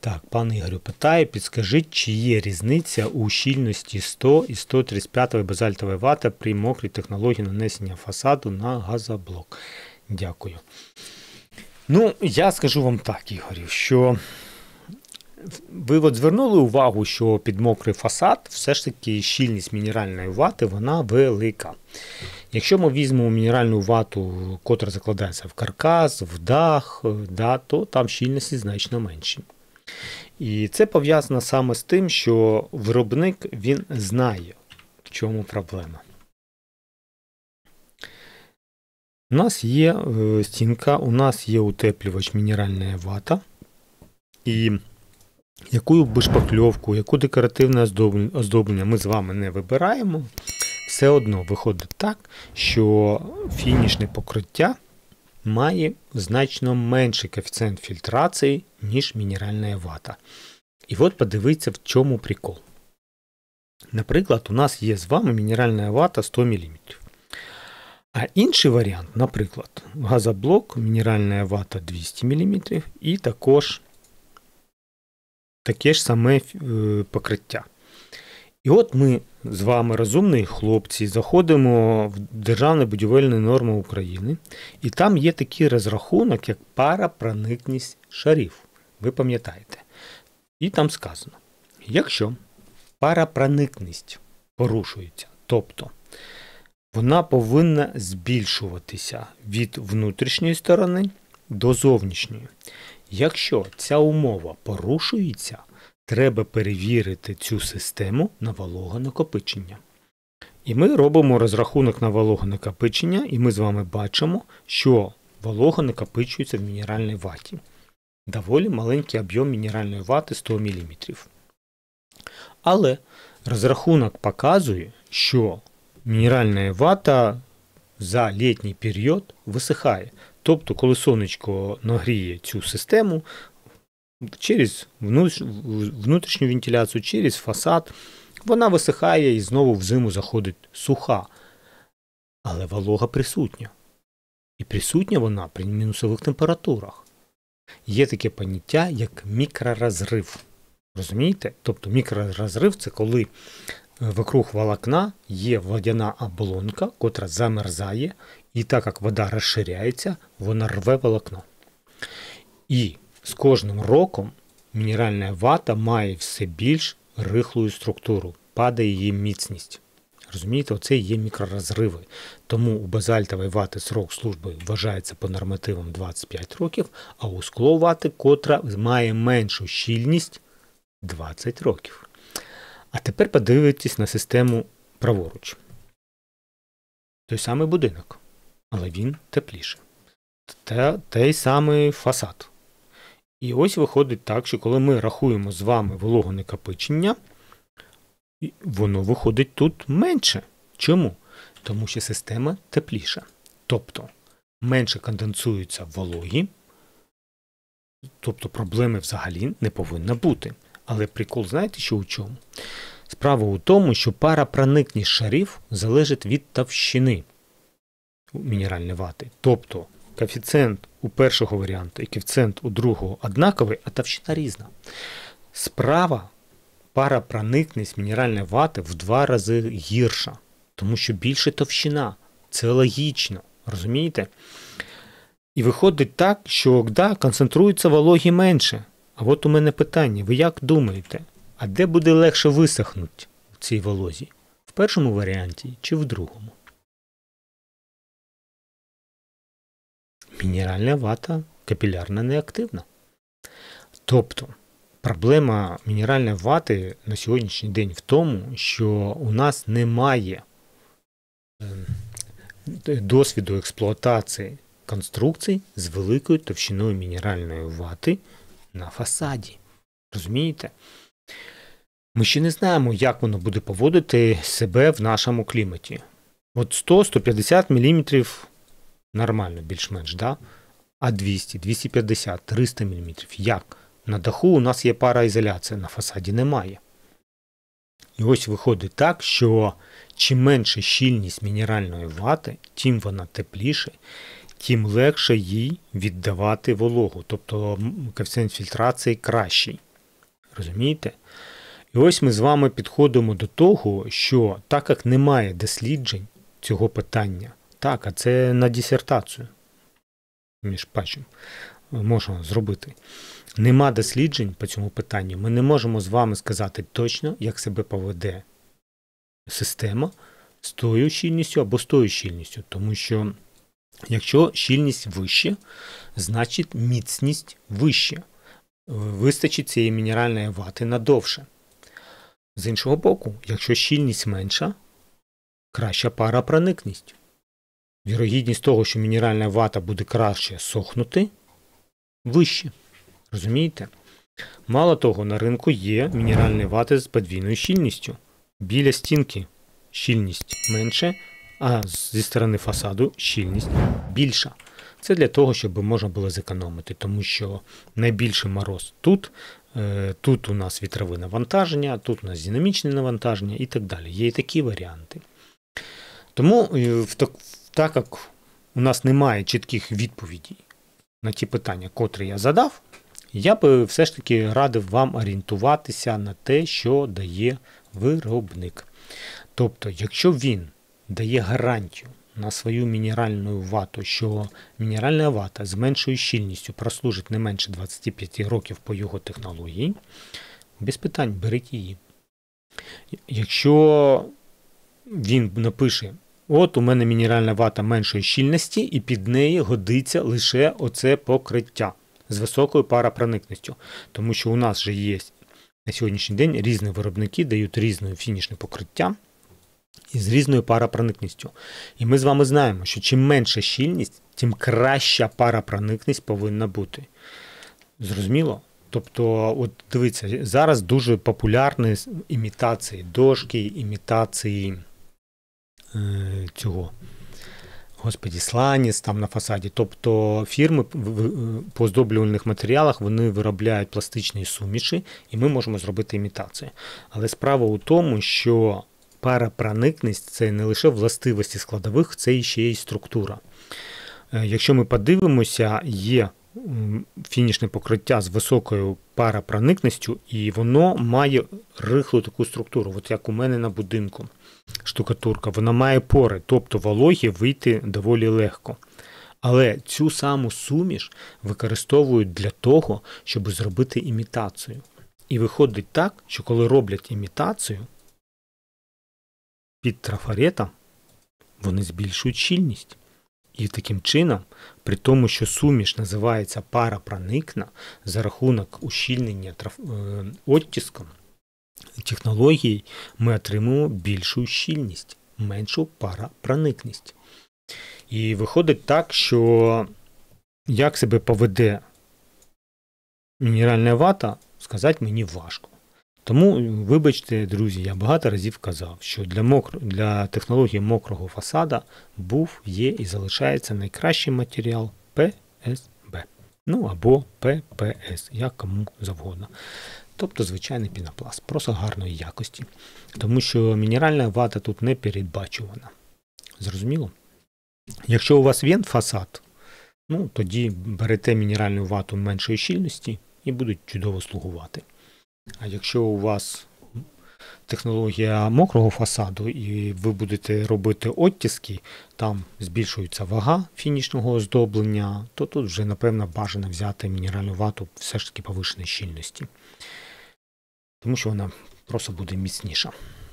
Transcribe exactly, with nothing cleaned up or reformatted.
Так, пан Ігорю питає, підскажіть, чи є різниця у щільності сто і сто тридцять п'ять базальтової вати при мокрій технології нанесення фасаду на газоблок? Дякую. Ну, я скажу вам так, Ігорю, що ви от звернули увагу, що під мокрий фасад все ж таки щільність мінеральної вати, вона велика. Якщо ми візьмемо мінеральну вату, котра закладається в каркас, в дах, да, то там щільності значно менші. І це пов'язано саме з тим, що виробник, він знає, в чому проблема. У нас є е, стінка, у нас є утеплювач мінеральна вата. І яку б шпакльовку, яку декоративне оздоблення ми з вами не вибираємо, все одно виходить так, що фінішне покриття має значно менший коефіцієнт фільтрації, ніж мінеральна вата. І от подивіться, в чому прикол. Наприклад, у нас є з вами мінеральна вата сто міліметрів. А інший варіант, наприклад, газоблок, мінеральна вата двісті міліметрів і також таке ж саме покриття. І от ми з вами, розумні хлопці, заходимо в Державні будівельні норми України, і там є такий розрахунок, як парапроникність шарів. Ви пам'ятаєте. І там сказано, якщо парапроникність порушується, тобто вона повинна збільшуватися від внутрішньої сторони до зовнішньої. Якщо ця умова порушується, треба перевірити цю систему на вологонакопичення. І ми робимо розрахунок на вологонакопичення, і ми з вами бачимо, що волога накопичується в мінеральній ваті. Доволі маленький об'єм мінеральної вати сто міліметрів. Але розрахунок показує, що мінеральна вата за літній період висихає. Тобто, коли сонечко нагріє цю систему, через внутрішню вентиляцію, через фасад, вона висихає і знову в зиму заходить суха. Але волога присутня. І присутня вона при мінусових температурах. Є таке поняття, як мікророзрив. Розумієте? Тобто мікророзрив – це коли вокруг волокна є водяна оболонка, котра замерзає, і так як вода розширяється, вона рве волокно. І з кожним роком мінеральна вата має все більш рихлу структуру, падає її міцність. Розумієте, оце є мікророзриви. Тому у базальтової вати срок служби вважається по нормативам двадцять п'ять років, а у скловати, котра має меншу щільність, двадцять років. А тепер подивитесь на систему праворуч. Той самий будинок, але він тепліший. Те, той самий фасад. І ось виходить так, що коли ми рахуємо з вами вологонакопичення, воно виходить тут менше. Чому? Тому що система тепліша. Тобто, менше конденсуються вологі, тобто проблеми взагалі не повинно бути. Але прикол, знаєте, що у чому? Справа у тому, що парапроникність шарів залежить від товщини мінеральної вати. Тобто, коефіцієнт у першого варіанту і коефіцієнт у другого однаковий, а товщина різна. Справа парапроникність мінеральної вати в два рази гірша, тому що більше товщина. Це логічно, розумієте? І виходить так, що да, концентрується вологі менше. А от у мене питання, ви як думаєте, а де буде легше висохнути в цій волозі? В першому варіанті чи в другому? Мінеральна вата капілярно неактивна. Тобто, проблема мінеральної вати на сьогоднішній день в тому, що у нас немає досвіду експлуатації конструкцій з великою товщиною мінеральної вати на фасаді. Розумієте? Ми ще не знаємо, як воно буде поводити себе в нашому кліматі. От сто - сто п'ятдесят міліметрів нормально, більш-менш, да? А двісті - двісті п'ятдесят - триста міліметрів. Як? На даху у нас є пароізоляція, на фасаді немає. І ось виходить так, що чим менше щільність мінеральної вати, тим вона тепліше, тим легше їй віддавати вологу. Тобто коефіцієнт фільтрації кращий. Розумієте? І ось ми з вами підходимо до того, що так як немає досліджень цього питання, так, а це на дисертацію, між пачем, можна зробити. Нема досліджень по цьому питанню. Ми не можемо з вами сказати точно, як себе поведе система з тою щільністю або з тою щільністю. Тому що якщо щільність вища, значить міцність вища. Вистачить цієї мінеральної вати надовше. З іншого боку, якщо щільність менша, краща паропроникність. Вірогідність того, що мінеральна вата буде краще сохнути, вище. Розумієте? Мало того, на ринку є мінеральні вати з подвійною щільністю. Біля стінки щільність менше, а зі сторони фасаду щільність більша. Це для того, щоб можна було зекономити, тому що найбільший мороз тут, тут у нас вітрове навантаження, тут у нас динамічне навантаження і так далі. Є і такі варіанти. Тому, так як у нас немає чітких відповідей на ті питання, котрі я задав, я би все ж таки радив вам орієнтуватися на те, що дає виробник. Тобто, якщо він дає гарантію на свою мінеральну вату, що мінеральна вата з меншою щільністю прослужить не менше двадцять п'ять років по його технології, без питань беріть її. Якщо він напише, от у мене мінеральна вата меншої щільності і під неї годиться лише оце покриття з високою паропроникністю. Тому що у нас же є на сьогоднішній день різні виробники дають різне фінішне покриття і з різною паропроникністю. І ми з вами знаємо, що чим менша щільність, тим краща паропроникність повинна бути. Зрозуміло? Тобто, от дивіться, зараз дуже популярні імітації дошки, імітації е, цього, господі, сланець там на фасаді. Тобто фірми по оздоблювальних матеріалах, вони виробляють пластичні суміші, і ми можемо зробити імітацію. Але справа у тому, що паропроникність – це не лише властивості складових, це ще й структура. Якщо ми подивимося, є фінішне покриття з високою паропроникністю, і воно має рихлу таку структуру, от як у мене на будинку штукатурка. Вона має пори, тобто вологі вийти доволі легко. Але цю саму суміш використовують для того, щоб зробити імітацію. І виходить так, що коли роблять імітацію, під трафаретом вони збільшують щільність. І таким чином, при тому, що суміш називається паропроникна, за рахунок ущільнення траф... оттиском технології ми отримуємо більшу щільність, меншу паропроникність. І виходить так, що як себе поведе мінеральна вата, сказати мені важко. Тому, вибачте, друзі, я багато разів казав, що для, мокро... для технології мокрого фасада був, є і залишається найкращий матеріал пе ес бе. Ну або пе пе ес, як кому завгодно. Тобто звичайний пінопласт, просто гарної якості. Тому що мінеральна вата тут не передбачувана. Зрозуміло? Якщо у вас є фасад, ну тоді берете мінеральну вату меншої щільності і будуть чудово слугувати. А якщо у вас технологія мокрого фасаду і ви будете робити оттиски, там збільшується вага фінішного оздоблення, то тут вже, напевно, бажано взяти мінеральну вату все ж таки повишеної щільності. Тому що вона просто буде міцніша.